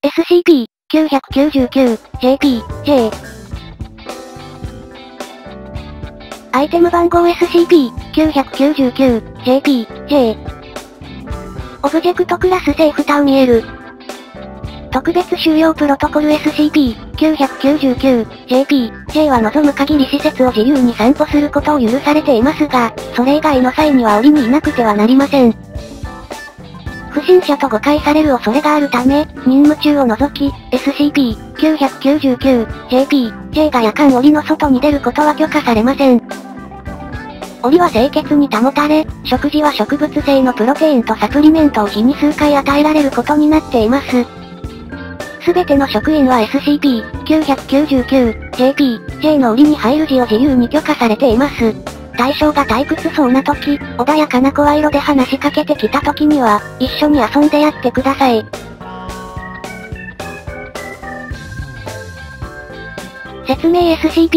SCP-999-JP-J。アイテム番号 SCP-999-JP-J。オブジェクトクラスセーフタウンミエル。特別収容プロトコル SCP-999-JP-J は望む限り施設を自由に散歩することを許されていますが、それ以外の際には檻にいなくてはなりません。不審者と誤解される恐れがあるため、任務中を除き、SCP-999-JP-J が夜間檻の外に出ることは許可されません。檻は清潔に保たれ、食事は植物性のプロテインとサプリメントを日に数回与えられることになっています。すべての職員は SCP-999-JP-J の檻に入る時を自由に許可されています。対象が退屈そうな時、穏やかな声色で話しかけてきた時には、一緒に遊んでやってください。説明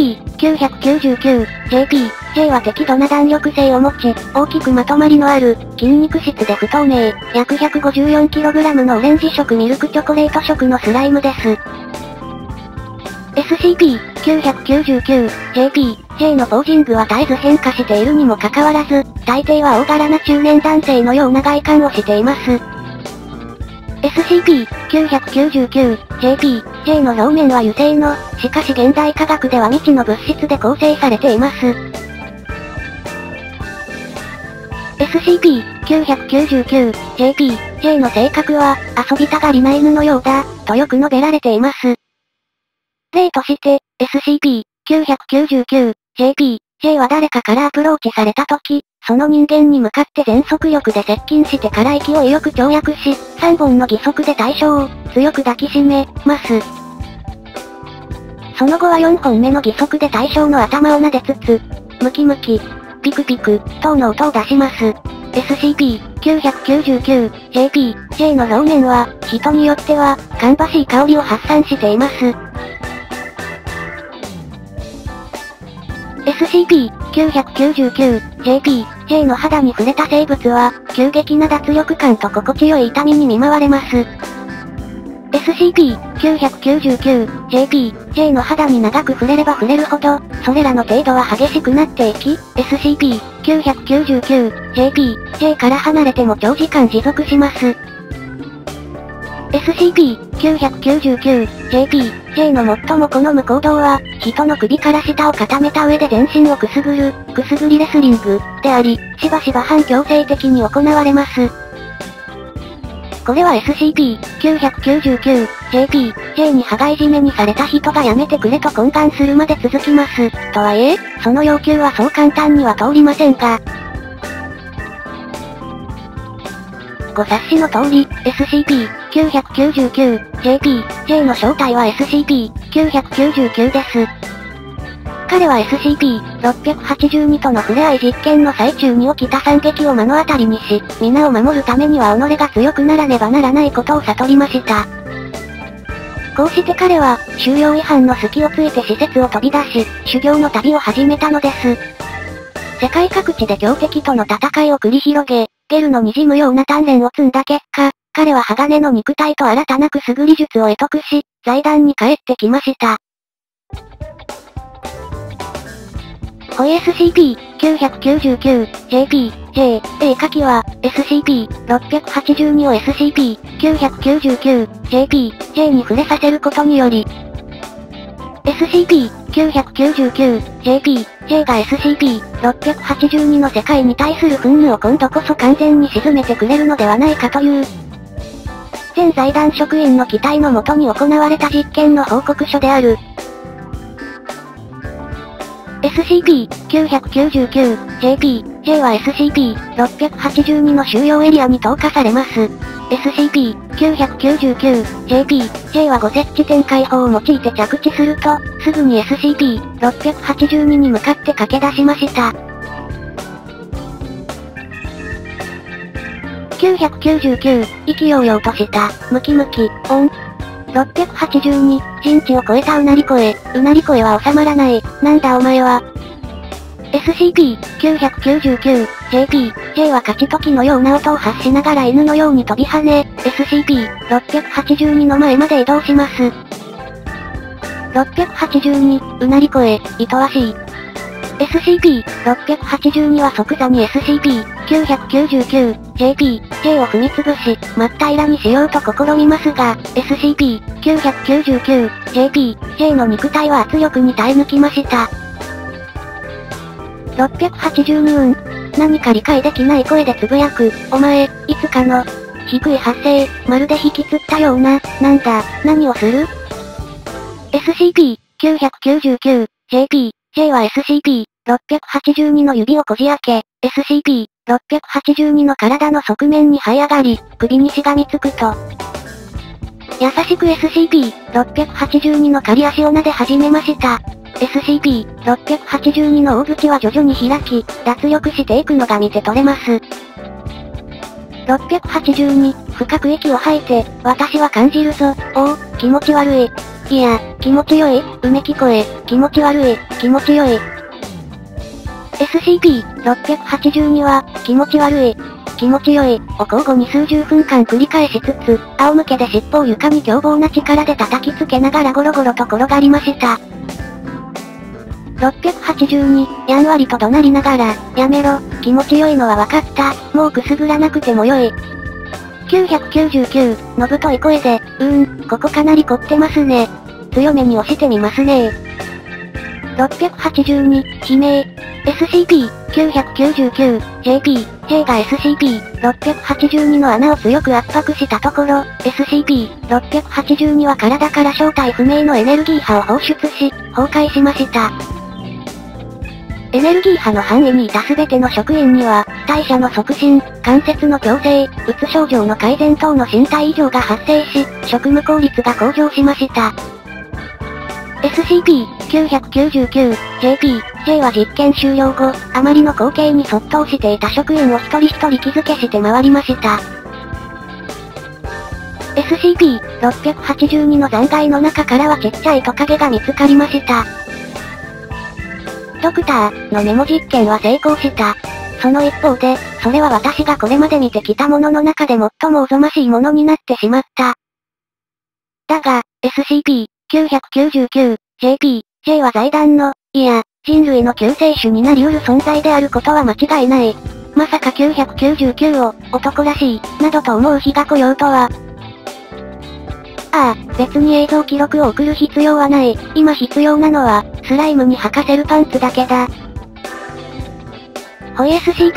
SCP-999-JP-J は適度な弾力性を持ち、大きくまとまりのある、筋肉質で不透明、約 154kg のオレンジ色ミルクチョコレート色のスライムです。SCP-999-JP-J のポージングは絶えず変化しているにもかかわらず、大抵は大柄な中年男性のような外観をしています。SCP-999-JP-J の表面は油性の、しかし現代科学では未知の物質で構成されています。SCP-999-JP-J の性格は、遊びたがりな犬のようだ、とよく述べられています。例として、SCP-999-JP-J は誰かからアプローチされたとき、その人間に向かって全速力で接近してから息をよく跳躍し、3本の義足で対象を強く抱きしめます。その後は4本目の義足で対象の頭を撫でつつ、ムキムキ、ピクピク、等の音を出します。SCP-999-JP-J の表面は、人によっては、芳しい香りを発散しています。SCP-999-JP-J の肌に触れた生物は、急激な脱力感と心地よい痛みに見舞われます。SCP-999-JP-J の肌に長く触れれば触れるほど、それらの程度は激しくなっていき、SCP-999-JP-J から離れても長時間持続します。SCP-999-JP-J の最も好む行動は、人の首から下を固めた上で全身をくすぐる、くすぐりレスリング、であり、しばしば反強制的に行われます。これは SCP-999-JP-J に羽交い締めにされた人がやめてくれと懇願するまで続きます。とはいえ、その要求はそう簡単には通りませんが、ご察しの通り、SCP-999-JP-J の正体は SCP-999 です。彼は SCP-682 との触れ合い実験の最中に起きた惨劇を目の当たりにし、皆を守るためには己が強くならねばならないことを悟りました。こうして彼は、収容違反の隙をついて施設を飛び出し、修行の旅を始めたのです。世界各地で強敵との戦いを繰り広げ、ゲルの滲むような鍛錬を積んだ結果、彼は鋼の肉体と新たなくすぐり術を得得し、財団に帰ってきました。ホイ SCP-999-JP-J、絵描きは、SCP-682 を SCP-999-JP-J に触れさせることにより、SCP-999-JP-J が SCP-682 の世界に対する憤怒を今度こそ完全に鎮めてくれるのではないかという、全財団職員の期待のもとに行われた実験の報告書である。SCP-999-JP-J は SCP-682 の収容エリアに投下されます。SCP-999-JP-J はご設置点解法を用いて着地すると、すぐに SCP-682 に向かって駆け出しました。999、意気揚々とした、ムキムキ、オン。682、人知を超えたうなり声は収まらない、なんだお前は。 SCP-999、JP、J は勝ち時のような音を発しながら犬のように飛び跳ね、SCP-682 の前まで移動します。682、うなり声、いとわしい。SCP-682 は即座に SCP-999、JP、J を踏みつぶし、真っ平らにしようと試みますが、SCP-999、JP、J の肉体は圧力に耐え抜きました。682何か理解できない声でつぶやく、お前、いつかの、低い発声、まるで引きつったような、なんだ、何をする？ SCP-999、JP、J は SCP-682 の指をこじ開け、SCP-682 の体の側面に這い上がり、首にしがみつくと、優しく SCP-682 の仮足を撫で始めました。SCP-682 の大口は徐々に開き、脱力していくのが見て取れます。682、深く息を吐いて、私は感じるぞ、おお、気持ち悪い。いや、気持ちよい、うめき声、気持ち悪い、気持ちよい。SCP-682 は、気持ち悪い、気持ちよい、を交互に数十分間繰り返しつつ、仰向けで尻尾を床に凶暴な力で叩きつけながらゴロゴロと転がりました。682、やんわりと怒鳴りながら、やめろ、気持ちよいのはわかった、もうくすぐらなくてもよい。999、のぶとい声で、ここかなり凝ってますね。強めに押してみますね。682、悲鳴。SCP-999、JP、J が SCP-682 の穴を強く圧迫したところ、SCP-682 は体から正体不明のエネルギー波を放出し、崩壊しました。エネルギー波の範囲にいたすべての職員には、代謝の促進、関節の矯正、うつ症状の改善等の身体異常が発生し、職務効率が向上しました。SCP-999、JP、J は実験終了後、あまりの光景にそっとしていた職員を一人一人気づけして回りました。SCP-682 の残骸の中からはちっちゃいトカゲが見つかりました。ドクターのメモ実験は成功した。その一方で、それは私がこれまで見てきたものの中で最もおぞましいものになってしまった。だが、SCP-999、JP、J は財団の、いや、人類の救世主になり得る存在であることは間違いない。まさか999を、男らしい、などと思う日が来ようとは。ああ、別に映像記録を送る必要はない。今必要なのは、スライムに履かせるパンツだけだ。ホイ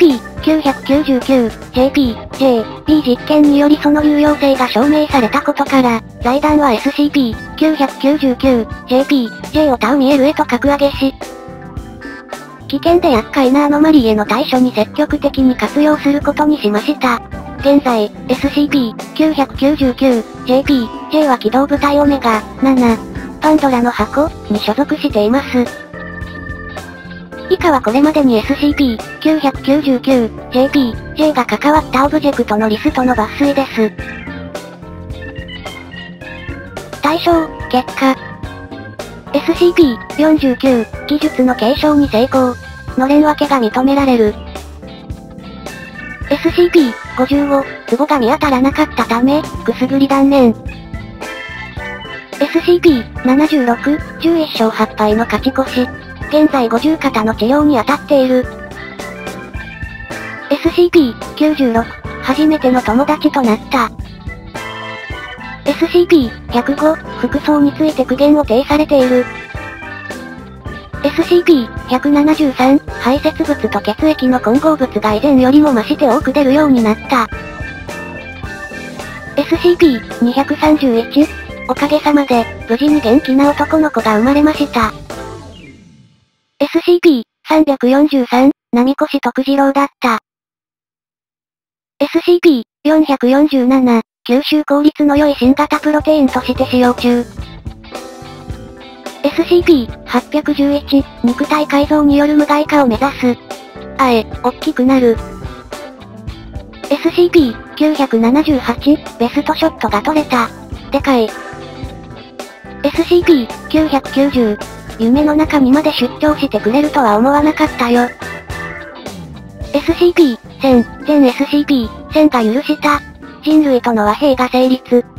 SCP-999、JP、J、B 実験によりその有用性が証明されたことから、財団は SCP-999、JP、J をタウミエルへと格上げし、危険で厄介なアノマリーへの対処に積極的に活用することにしました。現在、SCP-999、JP、J は機動部隊オメガ、7、パンドラの箱、に所属しています。以下はこれまでに SCP-999、JP、J が関わったオブジェクトのリストの抜粋です。対象、結果。SCP-49、技術の継承に成功。のれん分けが認められる。SCP-55、壺が見当たらなかったため、くすぐり断念。SCP-76、11勝8敗の勝ち越し。現在50肩の治療に当たっている。SCP-96、初めての友達となった。SCP-105、服装について苦言を呈されている。SCP-173、排泄物と血液の混合物が以前よりも増して多く出るようになった。SCP-231、おかげさまで、無事に元気な男の子が生まれました。SCP-343、波越徳次郎だった。SCP-447、吸収効率の良い新型プロテインとして使用中。SCP-811、肉体改造による無害化を目指す。大きくなる。SCP-978、ベストショットが取れた。でかい。SCP-990、 夢の中にまで出張してくれるとは思わなかったよ。SCP-1000、全 SCP-1000 が許した。人類との和平が成立。